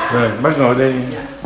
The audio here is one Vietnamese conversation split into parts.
Rồi, bác ngồi đây.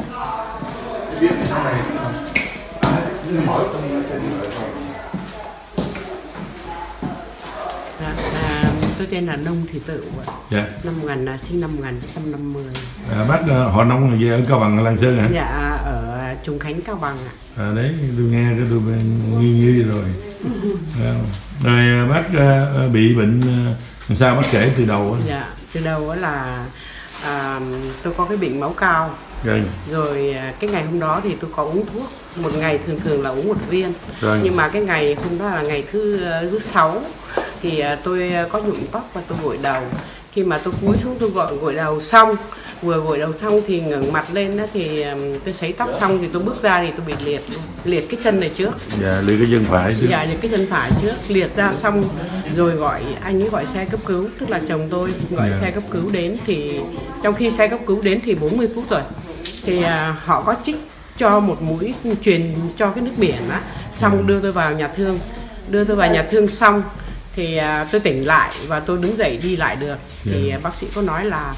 Tôi tên là Nông Thị Tựu. Dạ. Sinh năm 1950. Bác họ Nông về ở Cao Bằng, Lạng Sơn hả? Dạ, ở Trùng Khánh, Cao Bằng ạ. Đấy, tôi nghe cái tôi nghi rồi. Rồi bác bị bệnh sao bác kể từ đầu? Dạ, từ đầu là tôi có cái bệnh máu cao. Rồi cái ngày hôm đó thì tôi có uống thuốc. Một ngày thường là uống 1 viên. Nhưng mà cái ngày hôm đó là ngày thứ 6 thì tôi có nhuộm tóc và tôi gội đầu. Khi mà tôi cúi xuống tôi gội đầu xong, vừa gội đầu xong thì ngẩng mặt lên đó thì tôi sấy tóc xong thì tôi bước ra thì tôi bị liệt cái chân này trước. Dạ, liệt cái chân phải trước. Dạ, liệt cái chân phải trước, liệt ra xong rồi anh ấy gọi xe cấp cứu, tức là chồng tôi gọi xe cấp cứu đến. Thì trong khi xe cấp cứu đến thì 40 phút rồi thì họ có trích cho một mũi truyền cho cái nước biển á, xong đưa tôi vào nhà thương xong thì tôi tỉnh lại và tôi đứng dậy đi lại được. Thì bác sĩ có nói là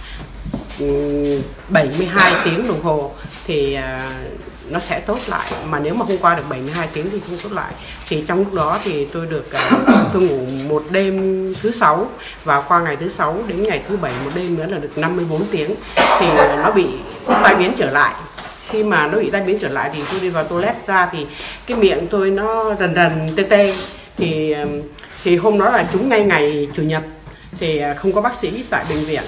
72 tiếng đồng hồ thì nó sẽ tốt lại, mà nếu mà không qua được 72 tiếng thì không tốt lại. Thì trong lúc đó thì tôi được tôi ngủ một đêm thứ 6 và qua ngày thứ 6 đến ngày thứ 7 một đêm nữa là được 54 tiếng thì nó bị tai biến trở lại. Khi mà nó bị tai biến trở lại thì tôi đi vào toilet ra thì cái miệng tôi nó rần tê tê. Thì hôm đó là trúng ngay ngày Chủ nhật thì không có bác sĩ tại bệnh viện.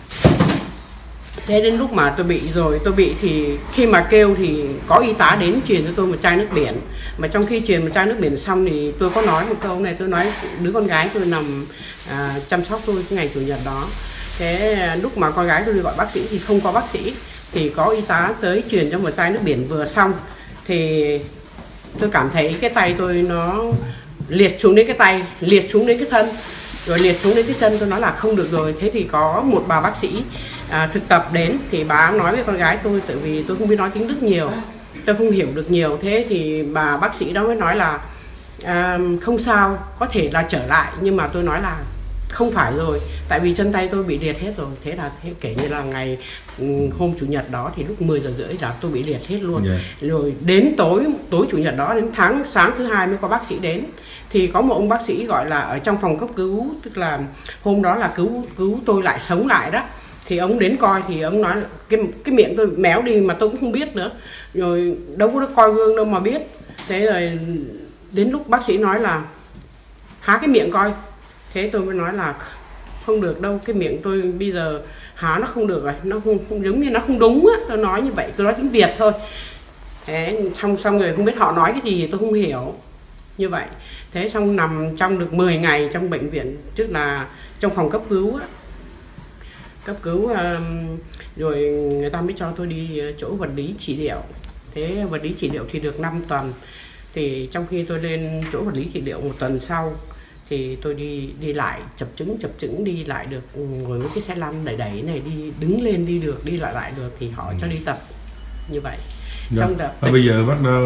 Thế đến lúc mà tôi bị thì khi mà kêu thì có y tá đến truyền cho tôi một chai nước biển. Mà trong khi truyền một chai nước biển xong thì tôi có nói một câu này, tôi nói đứa con gái tôi nằm chăm sóc tôi cái ngày Chủ nhật đó. Thế lúc mà con gái tôi đi gọi bác sĩ thì không có bác sĩ, thì có y tá tới truyền cho một chai nước biển vừa xong thì tôi cảm thấy cái tay tôi nó liệt xuống đến cái tay, liệt xuống đến cái thân, rồi liệt xuống đến cái chân. Tôi nói là không được rồi. Thế thì có một bà bác sĩ thực tập đến thì bà nói với con gái tôi, tại vì tôi không biết nói tiếng Đức nhiều, tôi không hiểu được nhiều. Thế thì bà bác sĩ đó mới nói là không sao, có thể là trở lại. Nhưng mà tôi nói là không phải rồi, tại vì chân tay tôi bị liệt hết rồi. Thế là kể như là ngày hôm Chủ nhật đó thì lúc 10 giờ rưỡi là tôi bị liệt hết luôn. Rồi đến tối Chủ nhật đó, đến sáng thứ 2 mới có bác sĩ đến. Thì có một ông bác sĩ gọi là ở trong phòng cấp cứu, tức là hôm đó là cứu tôi lại sống lại đó. Thì ông đến coi thì ông nói cái miệng tôi méo đi mà tôi cũng không biết nữa. Rồi đâu có coi gương đâu mà biết. Thế rồi đến lúc bác sĩ nói là há cái miệng coi. Thế tôi mới nói là không được đâu, cái miệng tôi bây giờ há nó không được rồi, nó không giống như nó không đúng á. Tôi nói như vậy, tôi nói tiếng Việt thôi. Thế xong rồi không biết họ nói cái gì thì tôi không hiểu như vậy. Thế xong nằm trong được 10 ngày trong bệnh viện, tức là trong phòng cấp cứu á. Cấp cứu rồi người ta mới cho tôi đi chỗ vật lý trị liệu. Thế vật lý trị liệu thì được 5 tuần. Thì trong khi tôi lên chỗ vật lý trị liệu 1 tuần sau thì tôi đi lại chập chững đi lại được, ngồi với cái xe lăn đẩy này, đứng lên đi được, đi lại được thì họ cho đi tập như vậy. Xong tập. Bây giờ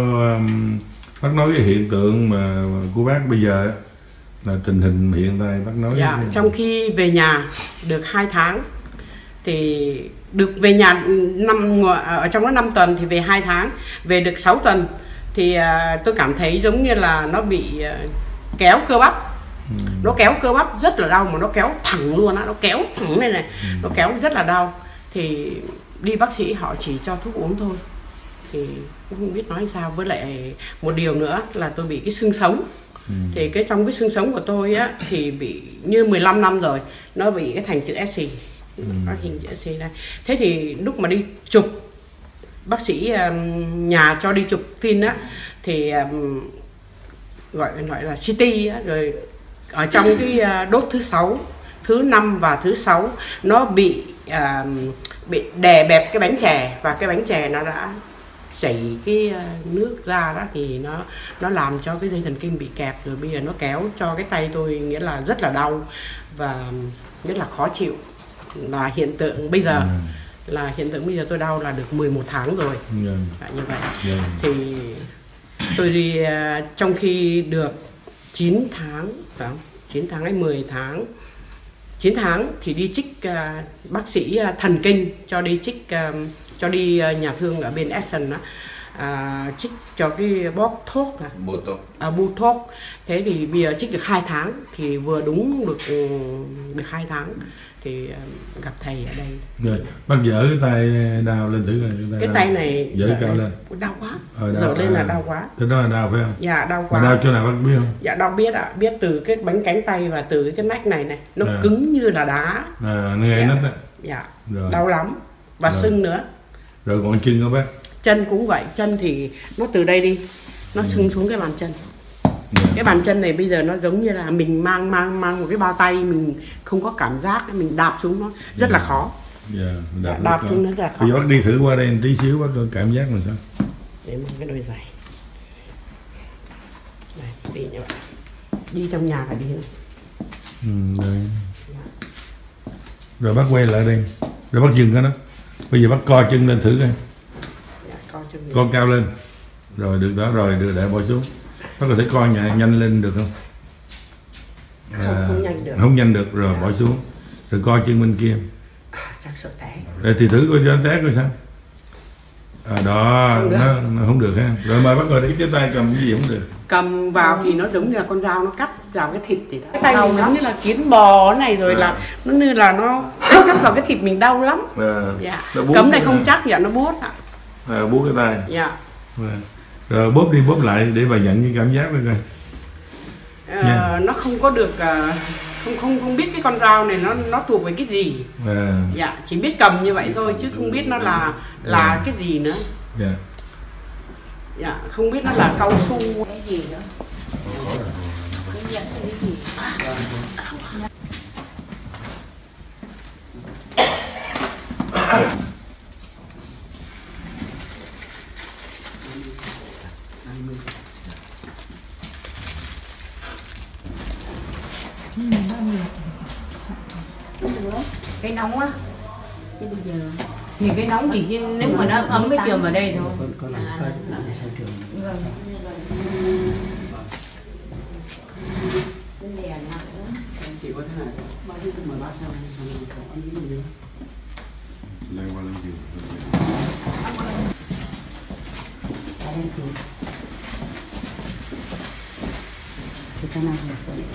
bác nói cái hiện tượng mà của bác bây giờ là tình hình hiện tại bác nói. Dạ, trong khi về nhà được 2 tháng thì được về nhà ở trong đó 5 tuần thì về 2 tháng, về được 6 tuần thì tôi cảm thấy giống như là nó bị kéo cơ bắp. Nó kéo cơ bắp rất là đau, mà nó kéo thẳng luôn á, nó kéo thẳng này, nó kéo rất là đau. Thì đi bác sĩ họ chỉ cho thuốc uống thôi, thì cũng không biết nói sao. Với lại một điều nữa là tôi bị cái xương sống. Thì trong cái xương sống của tôi á thì bị như 15 năm rồi, nó bị cái thành chữ S, có hình chữ S đây. Thế thì lúc mà đi chụp, bác sĩ nhà cho đi chụp phim á thì gọi là CT á, rồi ở trong cái đốt thứ 6, thứ 5 và thứ 6 nó bị đè bẹp cái bánh chè, và cái bánh chè nó đã chảy cái nước ra đó, thì nó làm cho cái dây thần kinh bị kẹp, rồi bây giờ nó kéo cho cái tay tôi, nghĩa là rất là đau và rất là khó chịu. Là hiện tượng bây giờ tôi đau là được 11 tháng rồi. Như vậy. Thì tôi đi trong khi được 9 tháng, phải không? 9 tháng hay 10 tháng, 9 tháng thì đi trích, bác sĩ thần kinh cho đi trích, cho đi nhà thương ở bên Essen đó, trích cho cái bóp thuốc Botox. Thế thì bây giờ trích được 2 tháng thì vừa đúng được 2 tháng thì gặp thầy ở đây. Rồi bác dỡ cái tay đau lên thử coi. Cái tay này dỡ cao lên. Đau quá. Đau, giờ lên là đau quá. Thế đó là đau phải không? Dạ đau quá. Mà đau chỗ nào bác biết không? Dạ đau biết ạ, biết từ cái bánh cánh tay và từ cái nách này nó cứng như là đá. Nó gây nách á. Dạ. Rồi. Đau lắm và sưng nữa. Rồi còn chân không bác? Chân cũng vậy, chân thì nó từ đây đi, nó sưng xuống cái bàn chân. Cái bàn chân này bây giờ nó giống như là mình mang một cái bao tay, mình không có cảm giác, mình đạp xuống nó rất là khó. Đạp xuống nó rất là khó. Bây giờ bác đi thử qua đây một tí xíu bác coi cảm giác làm sao. Để một cái đôi giày. Đây, đi như vậy. Đi trong nhà phải đi. Rồi. Rồi bác quay lại đây. Rồi bác dừng cái đó. Bây giờ bác co chân lên thử coi. Co cao lên. Rồi được đó, rồi được để bỏ xuống. Bác có thể co nhanh lên được không? Không nhanh được. Không nhanh được, rồi bỏ xuống. Rồi co chân bên kia. Chắc sợ té. Rồi thì thử coi cho té coi sao. Đó, nó không được ha. Rồi mời bác ngồi để cái tay cầm cái gì cũng được. Cầm vào thì nó giống như là con dao nó cắt vào cái thịt thì đó. Cái tay mình giống như là kiến bò này rồi là nó như là nó cắt vào cái thịt mình đau lắm. Dạ. Cấm này không chắc, dạ nó buốt ạ. Buốt cái tay. Dạ. Rồi bóp đi bóp lại để bà nhận cái cảm giác đó coi. Nó không có được, không biết cái con dao này nó thuộc về cái gì. Dạ, chỉ biết cầm như vậy thôi chứ không biết nó là cái gì nữa. Dạ, không biết nó là cao su cái gì nữa. Cái nóng á, chứ bây giờ thì cái nóng thì nếu mà nó ấm cái trường vào đây thôi. Chị có thế này, bao nhiêu mà bác sao ăn cái gì nữa? Lên qua lên chiều. Thì cái này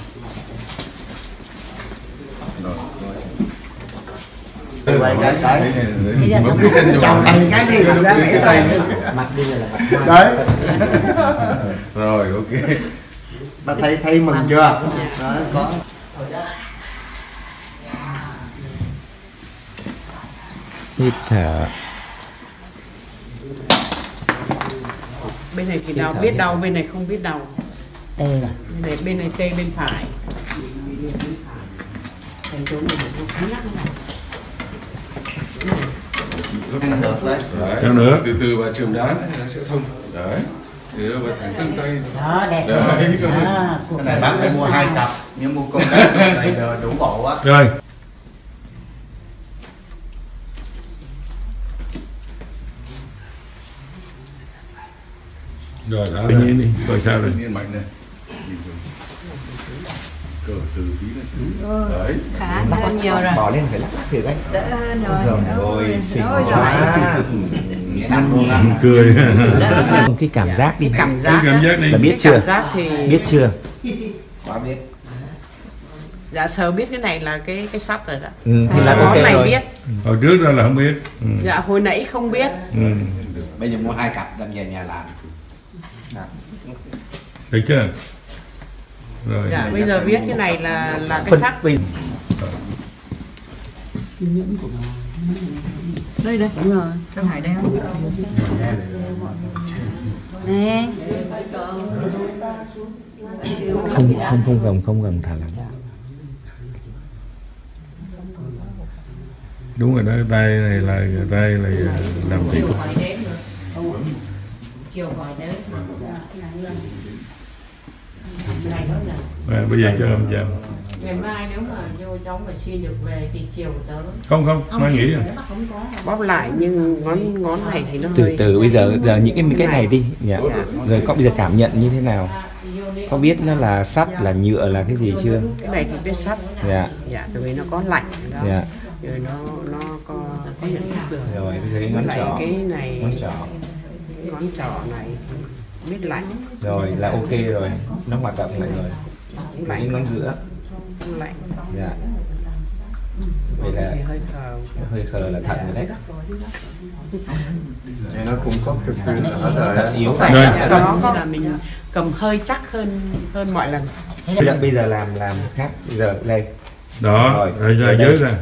Quay cái bây giờ chồng tay cái đi rồi đó cái tay mặt bây giờ là mặt đấy Rồi ok. mà thấy mừng chưa đó, có hít thở. Bên này thì đau biết đau, bên này không biết đau. tê Bên này tê bên phải. Thành chỗ này nó cứng nhắc này. ăn được đấy. Sao nữa? Từ từ vào trường đá này nó sẽ thông. Đấy. Thì nó vào thẳng tương tay. đó đẹp Đấy. Cái này bác phải mua 2 cặp, nhưng mua con này đủ bộ á. Rồi. Rồi đó. Tự nhiên đi, coi sao rồi. Tự nhiên mạnh này. Cỡ từ tí này xuống. Đấy. khá hơn nhiều rồi, Bỏ lên phải lắc thử cái. đỡ hơn rồi. Rồi xinh Ôi quá. Cười. Cái cảm giác đi. Cảm Cái giác cảm giác đi. Là biết cái chưa? cảm giác thì Biết chưa? Quá biết. dạ sờ biết cái này là cái sắt rồi đó. Thì là Món ok này rồi. biết. Hồi trước đó là không biết. Dạ hồi nãy không biết. Bây giờ mua 2 cặp đem về nhà làm. Được chưa? Rồi. Dạ bây giờ biết cái này là cái Phân sắt. bây đây đây đúng rồi, trong hải đeo nè, không gầm thả lỏng. Đúng rồi đó, tay này là làm chỉ có. chiều gọi đến Bây giờ cho làm chậm. ngày mai nếu mà vô cháu mà xin được về thì chiều tới. Không, mai nghỉ rồi. Bóp lại nhưng ngón này thì nó Từ hơi từ bây giờ những cái này đi nhỉ. Rồi có bây giờ cảm nhận như thế nào? Có biết nó là sắt, là nhựa, là cái gì chưa? Cái này thì biết sắt. Dạ. Dạ, tại vì nó có lạnh đó. Dạ. Rồi nó có nhận thức được. Rồi bây giờ cái ngón Với lại trỏ. cái này, Ngón trỏ. ngón trỏ này biết lạnh. Rồi là ok rồi, nó hoạt động lại rồi. Cũng Cái lạnh. ngón giữa. Cũng lạnh. Dạ. Vậy là Thì hơi khờ. hơi khờ là thận rồi đấy. Thì nó cũng có thực sự ở rồi. Thận yếu. Đây. Đó là mình cầm hơi chắc hơn mọi lần. Bây giờ làm khác. Bây giờ đây. Đó, rồi ra dưới ra.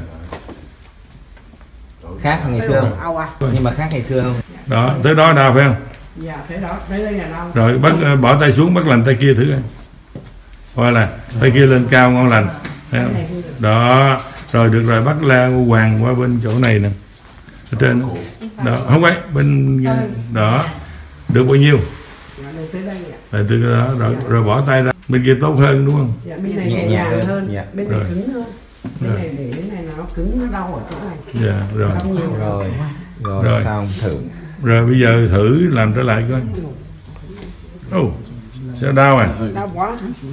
Khác ngày xưa không? Ao à? Nhưng mà khác ngày xưa không? Đó, tới đó đau phải không? Dạ, thế đó, đây là đau. Rồi bắt bỏ tay xuống, bắt lành tay kia thử coi. Hoặc là tay kia lên cao ngon lành. Thấy không? Đó, rồi được rồi, bắt la hoàng qua bên chỗ này nè. Ở trên đó, không phải bên đó. Được bao nhiêu? Tới đây ạ. Rồi từ đó rồi bỏ tay ra. Bên kia tốt hơn đúng không? Dạ, bên này Nhẹ nhẹ nhàng nhàng hơn. hơn, Dạ. bên này Rồi. cứng hơn. Bên này để cái này nó cứng, nó đau ở chỗ này. Dạ, rồi. Đau nhiều. Rồi xong thử. Rồi bây giờ thử làm trở lại coi. Sao đau à? Đau quá.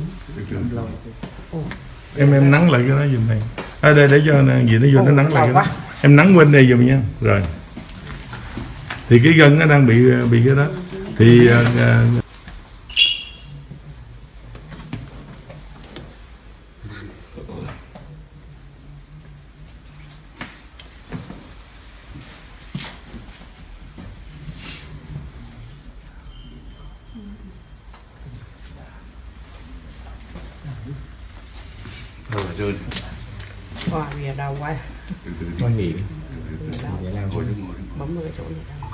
Em nắng lại cái đó giùm này. Đây để cho gì nó vô nó nắng lại cái đó. quá. Em nắng bên đây giùm nha. Rồi. Thì cái gân nó đang bị cái đó. Thì Thôi là rơi. Wow, bây giờ đau quá. Con nghỉ. Vậy làm Ngồi đứng ngồi. Bấm vào cái chỗ này đau.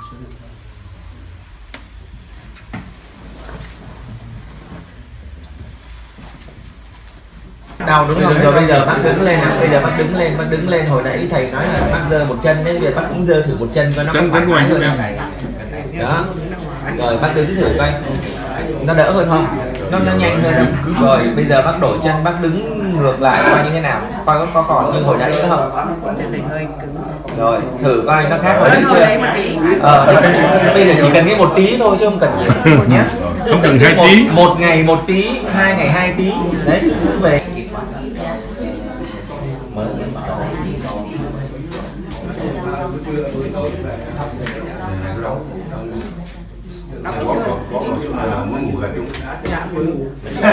Đau đúng không? Rồi bây giờ bác đứng lên nào. Bây giờ bác đứng lên. Hồi nãy thầy nói là bác giơ một chân đấy, bây giờ bác cũng giơ thử một chân coi nó có thoải mái hơn không này. Đó. Rồi bác đứng thử coi. Nó đỡ hơn không? Nó nhanh hơn không? Rồi bây giờ bác đổi chân, bác đứng ngược lại coi như thế nào. Coi có còn như hồi nãy nữa không? Chân này hơi cứng. Rồi thử coi nó khác hồi nãy chưa? Đây một tí. Bây giờ chỉ cần cái 1 tí thôi chứ không cần nhiều nhé. không cần 2 tí. Một ngày 1 tí, 2 ngày 2 tí. Đấy cứ về. Dạ, buồn.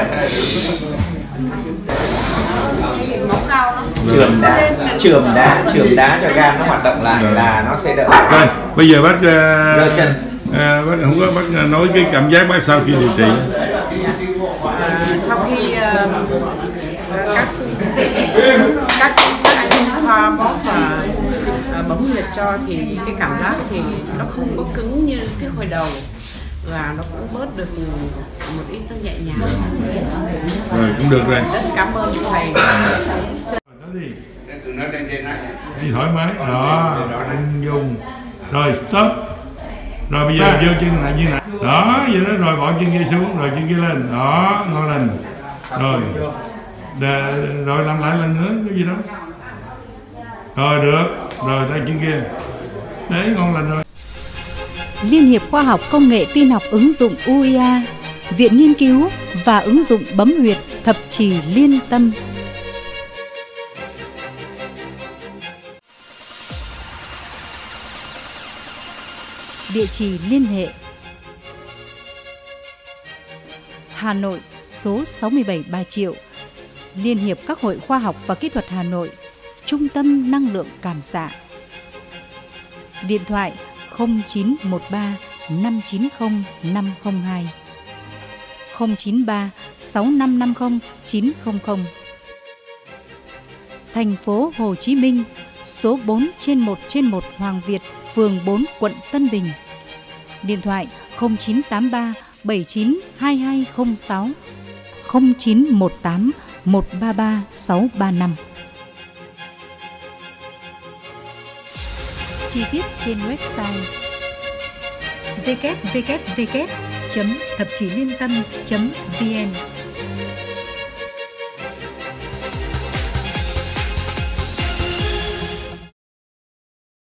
Máu cao lắm. Chườm đá cho gan nó hoạt động lại là nó sẽ đỡ. Rồi, bây giờ bác Giơ chân. bác không có bác nói cái cảm giác bác sau khi điều trị. Sau khi các anh khoa bóp và bấm huyệt cho thì cái cảm giác thì nó không có cứng như cái hồi đầu và nó cũng bớt được một ít, nó nhẹ nhàng. Rồi cũng được rồi. Rất cảm ơn thầy. Đi thoải mái. Đó, anh dùng. Rồi stop. Rồi bây giờ giơ chân lại như này. Đó, vậy đó, rồi bỏ chân kia xuống, rồi chân kia lên. Đó, ngon lành. Rồi. Rồi làm lại lần nữa, cái gì đó. Rồi được. Rồi tay chân kia. Đấy, ngon lành rồi. Liên hiệp Khoa học Công nghệ Tin học ứng dụng UIA, Viện Nghiên cứu và ứng dụng bấm huyệt Thập Trì Liên Tâm. Địa chỉ liên hệ: Hà Nội, số 67 Bà Triệu, Liên hiệp các hội khoa học và kỹ thuật Hà Nội, Trung tâm Năng lượng Cảm xạ. Điện thoại 0913 590 502, 093 6550 900. Thành phố Hồ Chí Minh, số 4/1/1 Hoàng Việt, phường 4, quận Tân Bình. Điện thoại 0983 79 2206, 0918 133 635. Chi tiết trên website www.thapchilientam.vn.